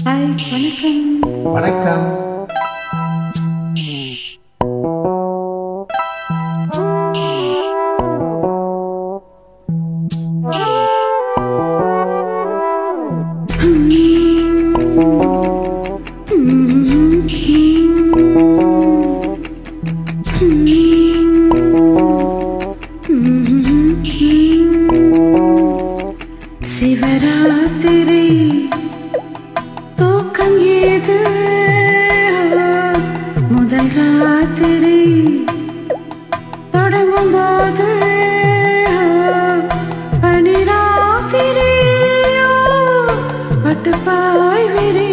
Hi, வணக்கம். வணக்கம். சிவராத்திரி தூக்கம் ஏது, முதல் ராத்திரி தொடங்கும் போது பனிராத்திரி பட்டுப்பாய் விரி,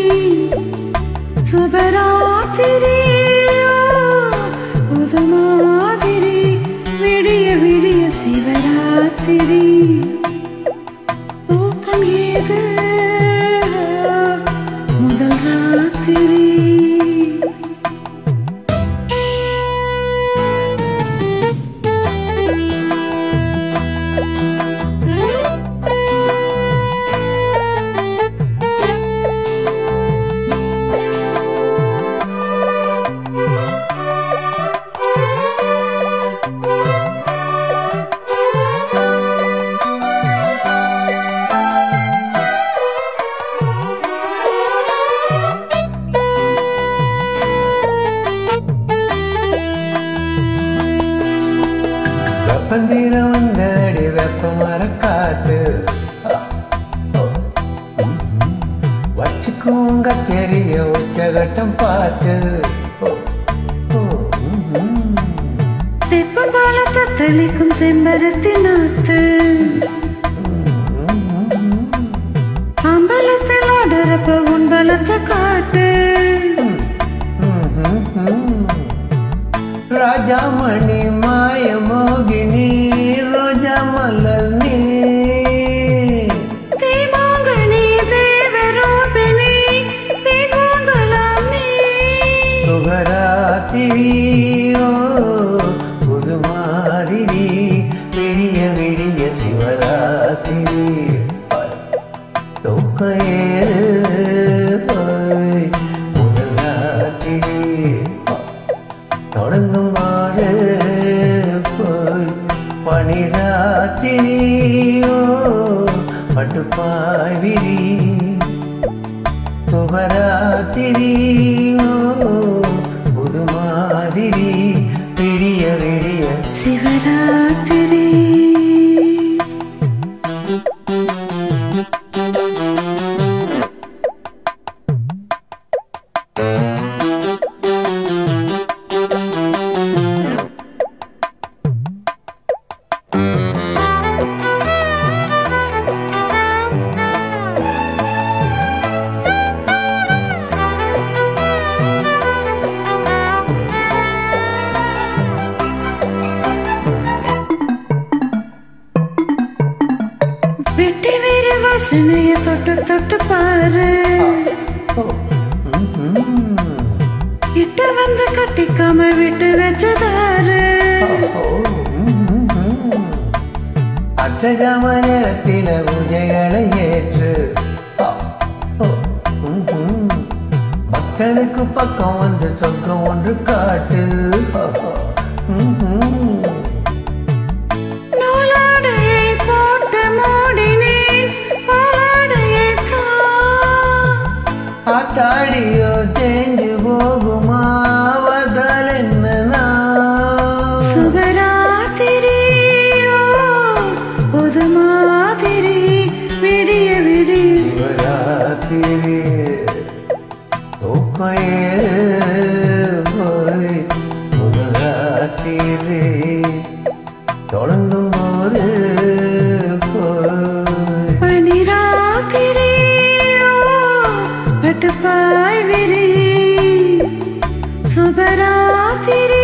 சுபராத்திரி புது மாதிரி விடிய விடிய சிவராத்திரி தூக்கம் ஏது, முதல் ராத்திரி. வெப்பந்தீரம் வந்தடி வெப்ப மரக்காத்து வச்சுக்கும் கச்சேரிய உச்சகட்டம் பார்த்து தெப்பம் பாலத்தை தெளிக்கும் செம்பருத்தி நாத்து, அம்பலத்தில் ஆடுறப்ப உன் பலத்தை காட்டு, ராஜாமணி மாய மோகினி ரோஜா மலர் நீ, தீமாங்கனி தேவரூபிணி தீமாங்கலாம் நீ, சுகராத்திரியோ புது மாதிரி விடிய விடிய சிவராத்திரி தூக்கையேறு முதல் ராத்திரி தொடங்கும் போது போய் பனிராத்திரியோ பட்டுப்பாய் விரி, சுபராத்திரியோ புது மாதிரி விடிய விடிய சிவராத்திரி. வெட்டி வேறு வாசனைய தொட்டு தொட்டு பாரு, கிட்ட வந்து கட்டிக்காம விட்டு வச்சதாரு, அச்சஜாம நேரத்தில பூஜைகளை ஏற்று பக்தனுக்கு பக்கம் வந்து சொர்க்கம் ஒன்று காட்டு, நூலாடையை போட்டு மூடினேன் பாலாடையை தான், ஆத்தாடியோ தேஞ்சு போகுமா வதல் என்னன்னா, சுபராத்திரியோ புது மாதிரி விடிய விடிய சிவராத்திரி தூக்கையேறு போய் முதல் ராத்திரி தொடங்கும் போது போய் பனிராத்திரியோ பட்டுப்பாய் விரி, சுபராத்திரி